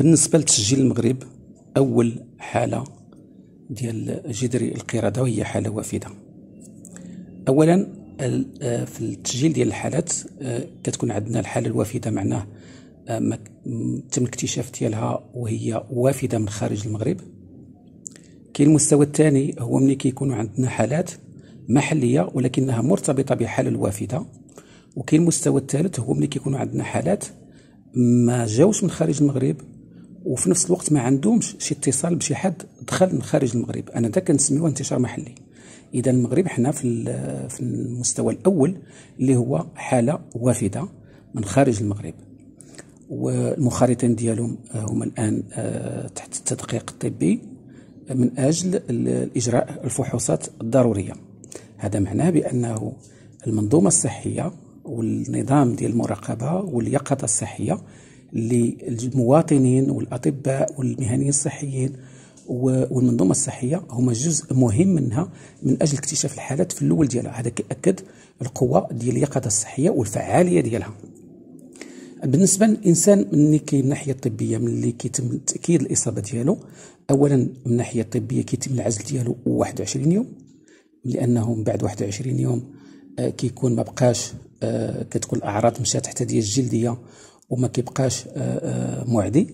بالنسبة لتسجيل المغرب، أول حالة ديال جدري القردة وهي حالة وافدة. أولا في التسجيل ديال الحالات كتكون عندنا الحالة الوافدة، معناه تم الاكتشاف ديالها وهي وافدة من خارج المغرب. كاين المستوى الثاني هو ملي كيكونوا عندنا حالات محلية ولكنها مرتبطة بحالة الوافدة. وكاين المستوى الثالث هو ملي كيكونوا عندنا حالات ما جاوش من خارج المغرب وفي نفس الوقت ما عندهمش شي اتصال بشي حد دخل من خارج المغرب، انا دا كنسميوه انتشار محلي. اذا المغرب حنا في المستوى الاول اللي هو حاله وافده من خارج المغرب، والمخالطين ديالهم هما الان تحت التدقيق الطبي من اجل الاجراء الفحوصات الضروريه. هذا معناه بانه المنظومه الصحيه والنظام ديال المراقبه واليقظه الصحيه للمواطنين والاطباء والمهنيين الصحيين والمنظومه الصحيه هما جزء مهم منها من اجل اكتشاف الحالات في الاول ديالها. هذا كيأكد القوه ديال اليقظه الصحيه والفعاليه ديالها. بالنسبه للانسان من الناحيه الطبيه، ملي كيتم تاكيد الاصابه ديالو، اولا من الناحيه الطبيه كيتم العزل ديالو 21 يوم، لانه من بعد 21 يوم كيكون ما بقاش كتكون الاعراض مشات حتى ديال الجلديه وما كيبقاش معدي.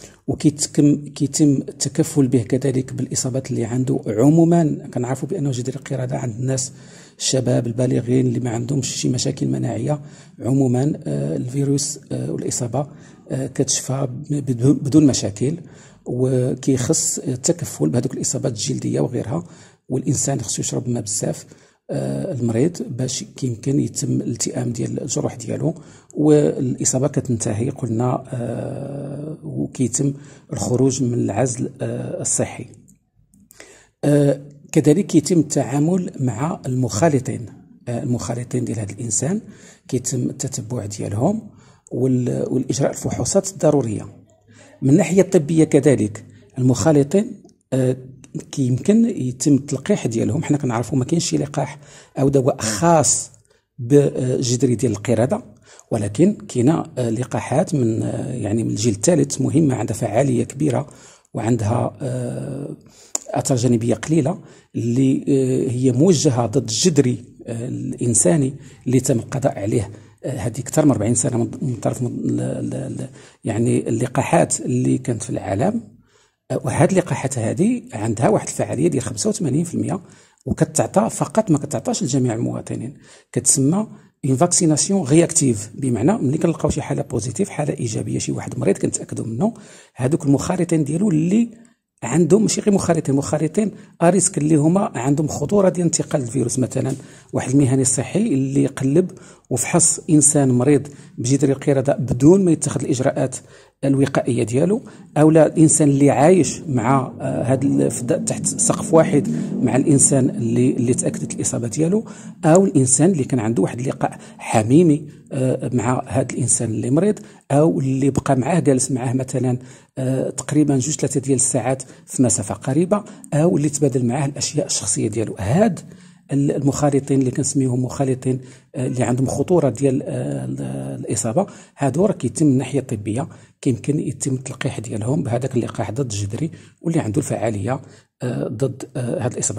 وكيتم التكفل به كذلك بالاصابات اللي عنده. عموما كنعرفوا بانه جدري القرده عند الناس الشباب البالغين اللي ما عندهمش شي مشاكل مناعيه، عموما الفيروس والاصابه كتشفى بدون مشاكل، وكيخص التكفل بهذوك الاصابات الجلديه وغيرها. والانسان خصو يشرب ماء بزاف المريض باش يمكن يتم الالتئام ديال الجروح ديالو والاصابه كتنتهي قلنا، وكيتم الخروج من العزل الصحي. كذلك يتم التعامل مع المخالطين ديال هذا الانسان، كيتم التتبع ديالهم والاجراء الفحوصات الضروريه. من الناحيه الطبيه كذلك المخالطين كيمكن يتم التلقيح ديالهم. حنا كنعرفوا ما كاينش شي لقاح او دواء خاص بجدري ديال القرده، ولكن كاينه لقاحات من الجيل الثالث مهمه، عندها فعاليه كبيره وعندها اثار جانبيه قليله، اللي هي موجهه ضد الجدري الانساني اللي تم القضاء عليه هذه اكثر من 40 سنه من طرف اللقاحات اللي كانت في العالم. وهذه اللقاحات هذه عندها واحد الفعاليه ديال 85%، وكتعطى فقط، ما كتعطاش لجميع المواطنين. كتسمى اون فاكسيناسيون رياكتيف، بمعنى ملي كنلقاو شي حاله بوزيتيف، حاله ايجابيه، شي واحد مريض كنتاكدوا منه، هذوك المخالطين ديالو اللي عندهم ماشي غير مخالطين اريسك اللي هما عندهم خطوره ديال انتقال الفيروس. مثلا واحد المهني الصحي اللي يقلب وفحص انسان مريض بجدري القرده بدون ما يتخذ الاجراءات الوقائيه ديالو، او لا الانسان اللي عايش مع تحت سقف واحد مع الانسان اللي تاكدت الاصابه ديالو، او الانسان اللي كان عنده واحد اللقاء حميمي مع هذا الانسان اللي مريض، او اللي بقى معاه جالس معاه مثلا تقريبا 2-3 ديال الساعات في مسافه قريبه، او اللي تبادل معاه الاشياء الشخصيه ديالو. هاد المخالطين اللي كنسميوهم مخالطين اللي عندهم خطوره ديال الاصابه، هادو راه كيتم من الناحيه الطبيه كيمكن يتم التلقيح ديالهم بهذاك اللقاح ضد الجدري واللي عنده الفعاليه ضد هذه الاصابه.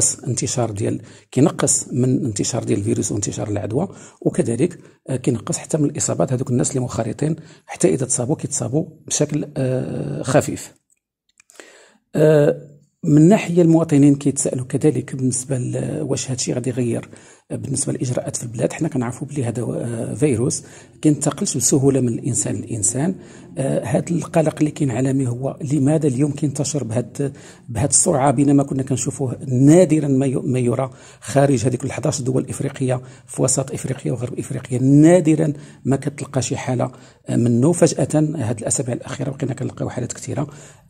كينقص من انتشار ديال الفيروس وانتشار العدوى، وكذلك كينقص حتى من الاصابات هذوك الناس اللي مخالطين حتى اذا كيتصابوا بشكل خفيف. من ناحيه المواطنين كيتسالوا كذلك بالنسبه واش هذا الشيء غادي يغير بالنسبه للاجراءات في البلاد. حنا كنعرفوا بلي هذا فيروس كينتقلش بسهوله من الانسان للانسان. هذا القلق اللي كاين عالمي هو لماذا اليوم كينتشر بهذه السرعه، بينما كنا كنشوفوه نادرا ما يرى خارج هذيك 11 دول افريقيه في وسط افريقيا وغرب افريقيا. نادرا ما كتلقى شي حاله منه. فجاه هذه الاسابيع الاخيره بقينا كنلقاو حالات كثيره.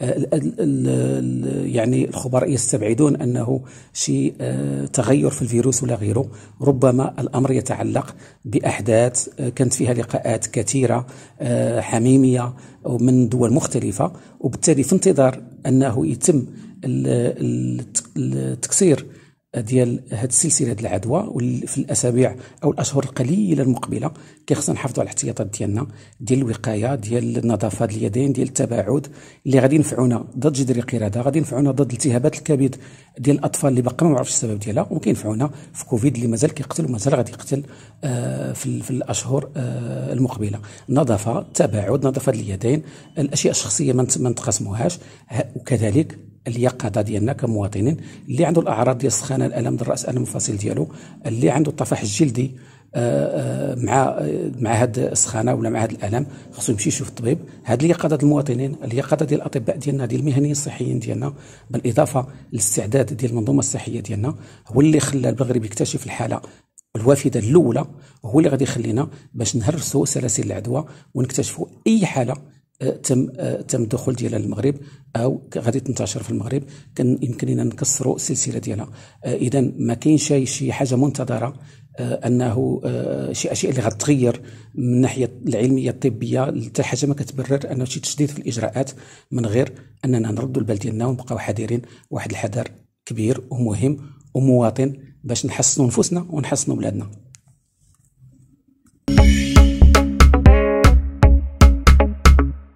الخبراء يستبعدون انه شي تغير في الفيروس ولا غيره. ربما الامر يتعلق باحداث كانت فيها لقاءات كثيره حميميه ومن دول مختلفه، وبالتالي في انتظار انه يتم التكسير ديال هاد السلسله ديال العدوى، في الاسابيع او الاشهر القليله المقبله كيخصنا نحافظوا على الاحتياطات ديالنا، ديال الوقايه، ديال نظافه اليدين، ديال التباعد، اللي غادي ينفعونا ضد جدري القرده، غادي ينفعونا ضد التهابات الكبد ديال الاطفال اللي باقي ما معرفش السبب ديالها، وممكن ينفعونا في كوفيد اللي مازال كيقتل ومازال غادي يقتل في الاشهر المقبله. النظافه، التباعد، نظافه اليدين، الاشياء الشخصيه ما نتقاسموهاش، وكذلك اليقظه ديالنا كمواطنين. اللي عنده الاعراض ديال السخانه، الالم الراس، الم المفاصل ديالو، اللي عنده الطفح الجلدي مع هاد السخانه ولا مع هاد الالم، خصو يمشي يشوف الطبيب. هاد اليقظه المواطنين، اليقظه ديال الاطباء ديالنا، ديال المهنيين الصحيين ديالنا، بالاضافه للاستعداد ديال المنظومه الصحيه ديالنا، هو اللي خلى المغرب يكتشف الحاله الوافده الاولى، وهو اللي غادي يخلينا باش نهرسوا سلاسل العدوى ونكتشفوا اي حاله تم الدخول ديالها للمغرب او غادي تنتشر في المغرب، كان يمكن لنا نكسروا السلسله ديالها. اذا ما كاينش شي حاجه منتظره انه شي اشياء اللي غتغير من الناحيه العلميه الطبيه، حتى حاجه ما كتبرر انه شي تشديد في الاجراءات، من غير اننا نردوا البال ديالنا ونبقاو حذرين، واحد الحذر كبير ومهم ومواطن باش نحسنوا نفوسنا ونحسنوا بلادنا.